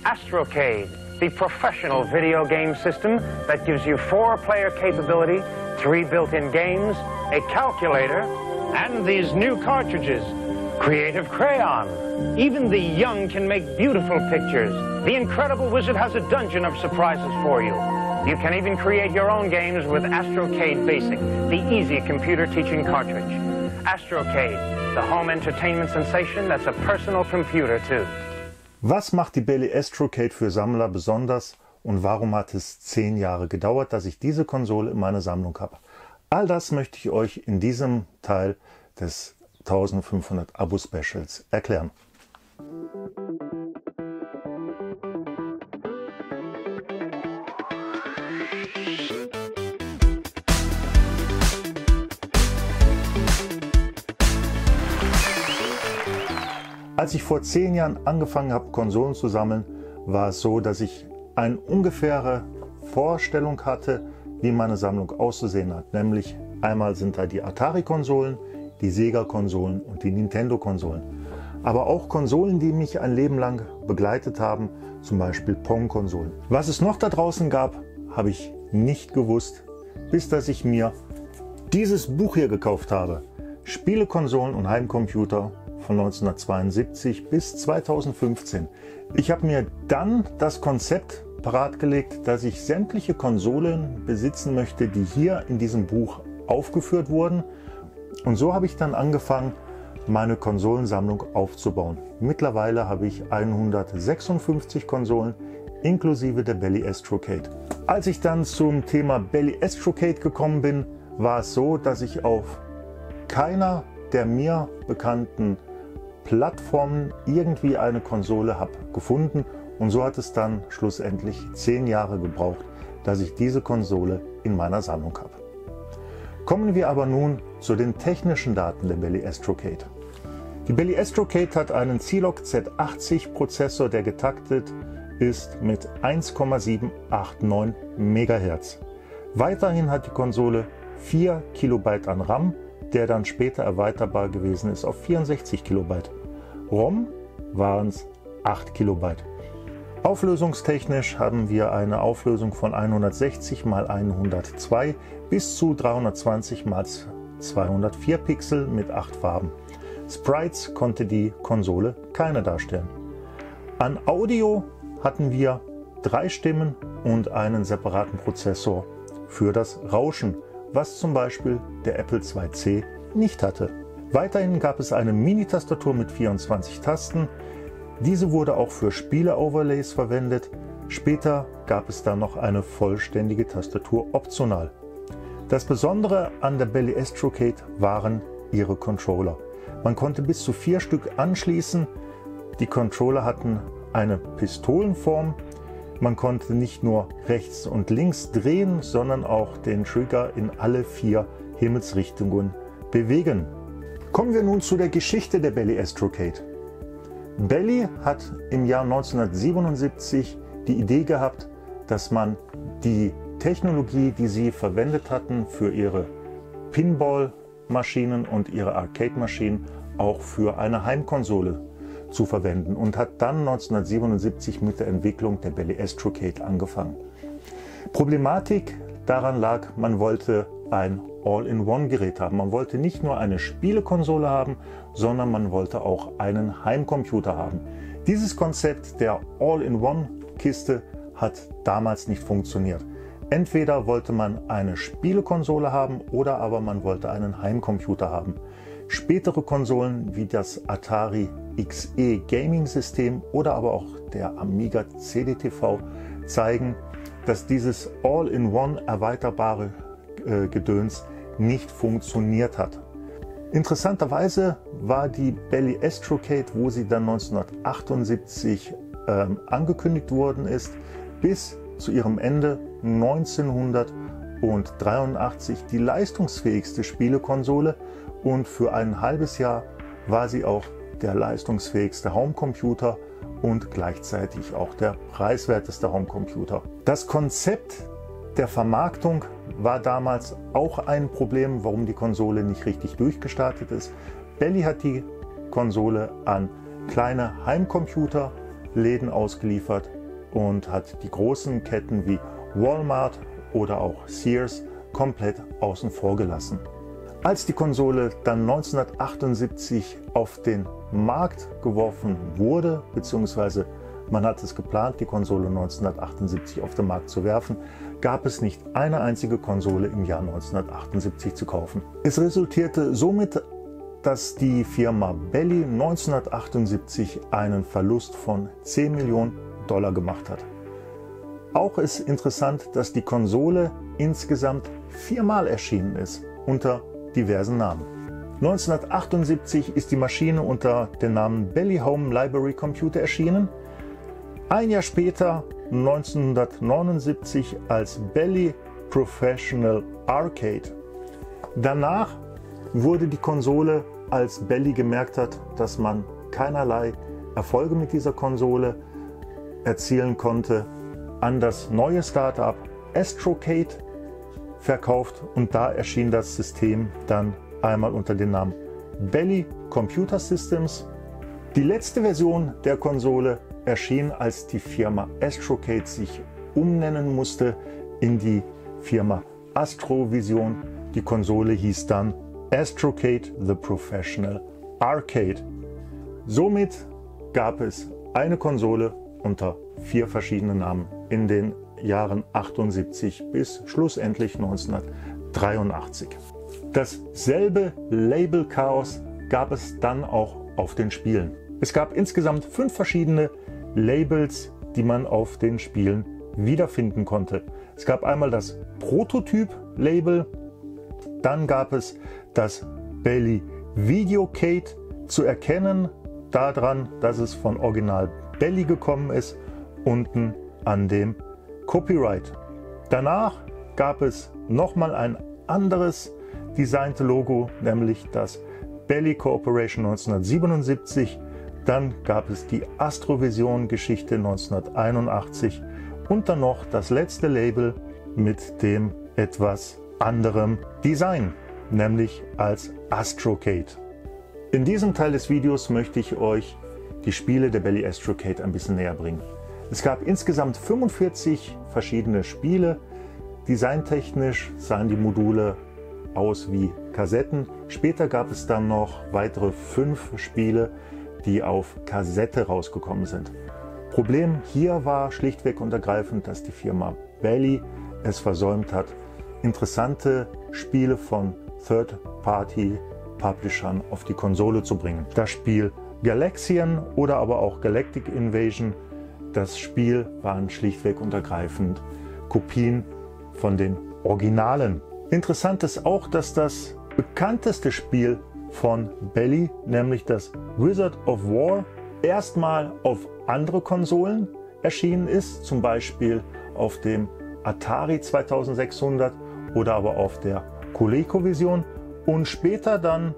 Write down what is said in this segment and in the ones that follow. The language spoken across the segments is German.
Astrocade, the professional video game system that gives you 4-player capability, 3 built-in games, a calculator, and these new cartridges, Creative Crayon. Even the young can make beautiful pictures. The Incredible Wizard has a dungeon of surprises for you. You can even create your own games with Astrocade Basic, the easy computer teaching cartridge. Astrocade, the home entertainment sensation that's a personal computer too. Was macht die Bally Astrocade für Sammler besonders und warum hat es 10 Jahre gedauert, dass ich diese Konsole in meiner Sammlung habe? All das möchte ich euch in diesem Teil des 1500 Abo-Specials erklären. Als ich vor 10 Jahren angefangen habe, Konsolen zu sammeln, war es so, dass ich eine ungefähre Vorstellung hatte, wie meine Sammlung auszusehen hat. Nämlich einmal sind da die Atari-Konsolen, die Sega-Konsolen und die Nintendo-Konsolen. Aber auch Konsolen, die mich ein Leben lang begleitet haben, zum Beispiel Pong-Konsolen. Was es noch da draußen gab, habe ich nicht gewusst, bis dass ich mir dieses Buch hier gekauft habe. Spielekonsolen und Heimcomputer von 1972 bis 2015. Ich habe mir dann das Konzept parat gelegt, dass ich sämtliche Konsolen besitzen möchte, die hier in diesem Buch aufgeführt wurden. Und so habe ich dann angefangen, meine Konsolensammlung aufzubauen. Mittlerweile habe ich 156 Konsolen inklusive der Bally Astrocade. Als ich dann zum Thema Bally Astrocade gekommen bin, war es so, dass ich auf keiner der mir bekannten Plattformen irgendwie eine Konsole habe gefunden, und so hat es dann schlussendlich 10 Jahre gebraucht, dass ich diese Konsole in meiner Sammlung habe. Kommen wir aber nun zu den technischen Daten der Bally Astrocade. Die Bally Astrocade hat einen Zilog Z80 Prozessor, der getaktet ist mit 1,789 MHz. Weiterhin hat die Konsole 4 KB an RAM, der dann später erweiterbar gewesen ist auf 64 KB. ROM waren es 8 KB. Auflösungstechnisch haben wir eine Auflösung von 160 x 102 bis zu 320 x 204 Pixel mit 8 Farben. Sprites konnte die Konsole keine darstellen. An Audio hatten wir 3 Stimmen und einen separaten Prozessor für das Rauschen, was zum Beispiel der Apple IIc nicht hatte. Weiterhin gab es eine Mini-Tastatur mit 24 Tasten. Diese wurde auch für Spiele-Overlays verwendet. Später gab es dann noch eine vollständige Tastatur optional. Das Besondere an der Bally Astrocade waren ihre Controller. Man konnte bis zu 4 Stück anschließen. Die Controller hatten eine Pistolenform. Man konnte nicht nur rechts und links drehen, sondern auch den Trigger in alle 4 Himmelsrichtungen bewegen. Kommen wir nun zu der Geschichte der Bally Astrocade. Bally hat im Jahr 1977 die Idee gehabt, dass man die Technologie, die sie verwendet hatten für ihre Pinball-Maschinen und ihre Arcade-Maschinen, auch für eine Heimkonsole zu verwenden, und hat dann 1977 mit der Entwicklung der Bally Astrocade angefangen. Problematik daran lag, man wollte ein All-in-One-Gerät haben. Man wollte nicht nur eine Spielekonsole haben, sondern man wollte auch einen Heimcomputer haben. Dieses Konzept der All-in-One-Kiste hat damals nicht funktioniert. Entweder wollte man eine Spielekonsole haben oder aber man wollte einen Heimcomputer haben. Spätere Konsolen wie das Atari XE Gaming System oder aber auch der Amiga CD-TV zeigen, dass dieses All-in-One erweiterbare Gedöns nicht funktioniert hat. Interessanterweise war die Bally Astrocade, wo sie dann 1978 angekündigt worden ist, bis zu ihrem Ende 1983 die leistungsfähigste Spielekonsole, und für ein halbes Jahr war sie auch der leistungsfähigste Homecomputer und gleichzeitig auch der preiswerteste Homecomputer. Das Konzept der Vermarktung war damals auch ein Problem, warum die Konsole nicht richtig durchgestartet ist. Bally hat die Konsole an kleine Heimcomputer Läden ausgeliefert und hat die großen Ketten wie Walmart oder auch Sears komplett außen vor gelassen. Als die Konsole dann 1978 auf den Markt geworfen wurde, beziehungsweise man hat es geplant, die Konsole 1978 auf den Markt zu werfen, gab es nicht eine einzige Konsole im Jahr 1978 zu kaufen. Es resultierte somit, dass die Firma Bally 1978 einen Verlust von 10 Millionen Dollar gemacht hat. Auch ist interessant, dass die Konsole insgesamt 4-mal erschienen ist, unter diversen Namen. 1978 ist die Maschine unter dem Namen Bally Home Library Computer erschienen. Ein Jahr später, 1979, als Bally Professional Arcade. Danach wurde die Konsole, als Bally gemerkt hat, dass man keinerlei Erfolge mit dieser Konsole erzielen konnte, an das neue Startup Astrocade verkauft, und da erschien das System dann einmal unter dem Namen Bally Computer Systems. Die letzte Version der Konsole erschien, als die Firma Astrocade sich umnennen musste in die Firma Astrovision. Die Konsole hieß dann Astrocade The Professional Arcade. Somit gab es eine Konsole unter 4 verschiedenen Namen in den Jahren 78 bis schlussendlich 1983. Dasselbe Label-Chaos gab es dann auch auf den Spielen. Es gab insgesamt 5 verschiedene Labels, die man auf den Spielen wiederfinden konnte. Es gab einmal das Prototyp-Label, dann gab es das Bally Videocade, zu erkennen daran, dass es von Original Bally gekommen ist, unten an dem Copyright. Danach gab es nochmal ein anderes designte Logo, nämlich das Bally Corporation 1977. Dann gab es die Astrovision-Geschichte 1981 und dann noch das letzte Label mit dem etwas anderem Design, nämlich als Astrocade. In diesem Teil des Videos möchte ich euch die Spiele der Bally Astrocade ein bisschen näher bringen. Es gab insgesamt 45 verschiedene Spiele. Designtechnisch sahen die Module aus wie Kassetten. Später gab es dann noch weitere 5 Spiele, die auf Kassette rausgekommen sind. Problem hier war schlichtweg und ergreifend, dass die Firma Bally es versäumt hat, interessante Spiele von Third-Party-Publishern auf die Konsole zu bringen. Das Spiel Galaxian oder aber auch Galactic Invasion, das Spiel waren schlichtweg und ergreifend Kopien von den Originalen. Interessant ist auch, dass das bekannteste Spiel von Bally, nämlich das Wizard of War, erstmal auf andere Konsolen erschienen ist, zum Beispiel auf dem Atari 2600 oder aber auf der ColecoVision, und später dann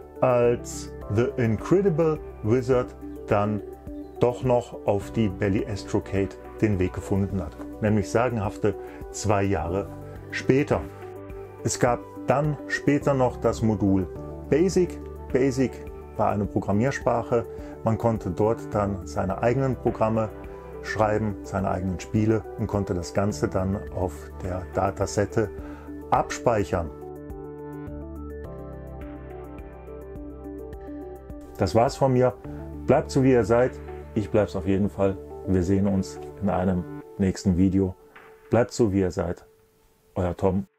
als The Incredible Wizard dann doch noch auf die Bally Astrocade den Weg gefunden hat, nämlich sagenhafte 2 Jahre später. Es gab dann später noch das Modul Basic. Basic war eine Programmiersprache. Man konnte dort dann seine eigenen Programme schreiben, seine eigenen Spiele, und konnte das Ganze dann auf der Datasette abspeichern. Das war's von mir. Bleibt so wie ihr seid. Ich bleib's auf jeden Fall. Wir sehen uns in einem nächsten Video. Bleibt so wie ihr seid. Euer Tom.